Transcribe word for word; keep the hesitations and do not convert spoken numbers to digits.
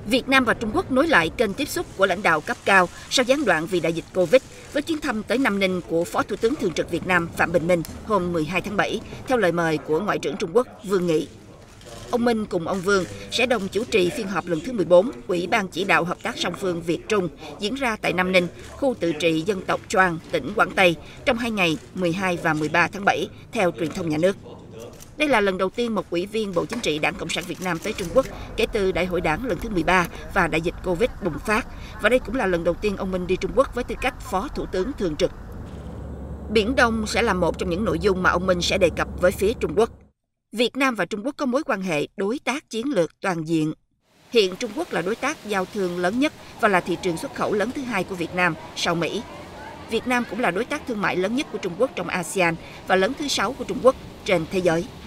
Việt Nam và Trung Quốc nối lại kênh tiếp xúc của lãnh đạo cấp cao sau gián đoạn vì đại dịch Covid với chuyến thăm tới Nam Ninh của Phó Thủ tướng Thường trực Việt Nam Phạm Bình Minh hôm mười hai tháng bảy, theo lời mời của Ngoại trưởng Trung Quốc Vương Nghị. Ông Minh cùng ông Vương sẽ đồng chủ trì phiên họp lần thứ mười bốn Ủy ban Chỉ đạo Hợp tác song phương Việt Trung diễn ra tại Nam Ninh, khu tự trị dân tộc Choang, tỉnh Quảng Tây trong hai ngày mười hai và mười ba tháng bảy, theo truyền thông nhà nước. Đây là lần đầu tiên một ủy viên Bộ Chính trị Đảng Cộng sản Việt Nam tới Trung Quốc kể từ Đại hội Đảng lần thứ mười ba và đại dịch Covid bùng phát. Và đây cũng là lần đầu tiên ông Minh đi Trung Quốc với tư cách Phó Thủ tướng Thường trực. Biển Đông sẽ là một trong những nội dung mà ông Minh sẽ đề cập với phía Trung Quốc. Việt Nam và Trung Quốc có mối quan hệ đối tác chiến lược toàn diện. Hiện Trung Quốc là đối tác giao thương lớn nhất và là thị trường xuất khẩu lớn thứ hai của Việt Nam sau Mỹ. Việt Nam cũng là đối tác thương mại lớn nhất của Trung Quốc trong a sê an và lớn thứ sáu của Trung Quốc trên thế giới.